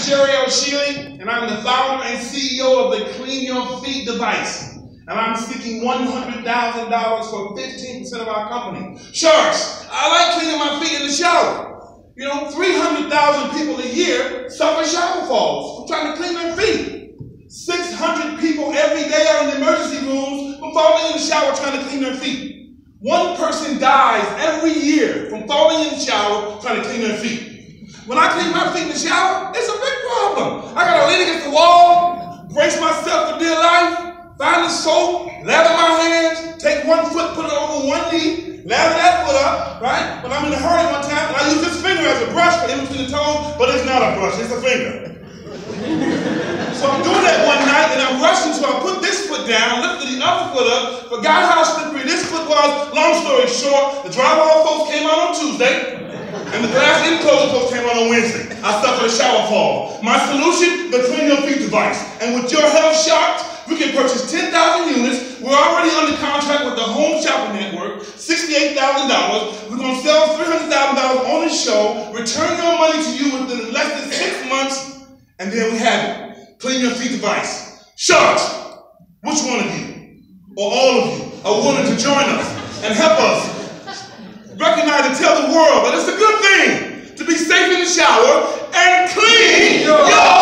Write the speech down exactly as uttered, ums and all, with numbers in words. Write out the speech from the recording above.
Jerry L. Sheely, and I'm the founder and C E O of the Clean Your Feet device. And I'm seeking one hundred thousand dollars for fifteen percent of our company. Sharks, I like cleaning my feet in the shower. You know, three hundred thousand people a year suffer shower falls from trying to clean their feet. six hundred people every day are in the emergency rooms from falling in the shower trying to clean their feet. One person dies every year from falling in the shower trying to clean their feet. When I clean my feet in the shower, it's a big problem. I gotta lean against the wall, brace myself for dear life, find the soap, lather my hands, take one foot, put it over one knee, lather that foot up, right? When I'm in a hurry one time, and I use this finger as a brush for in between the toes, but it's not a brush, it's a finger. So I'm doing that one night, and I'm rushing, so I put this foot down, lifted the other foot up, forgot how slippery this foot was. Long story short, the drywall folks came out on Tuesday, and the glass enclosure folks came out on Wednesday. I suffered a shower fall. My solution, the Clean Your Feet device. And with your help, Sharks, we can purchase ten thousand units. We're already under contract with the Home Shopping Network, sixty-eight thousand dollars. We're going to sell three hundred thousand dollars on the show, return your money to you within less than six months, and there we have it. Clean Your Feet device. Sharks, which one of you, or all of you, are willing to join us and help us recognize and tell the world that it's a good thing to be safe in the shower and clean your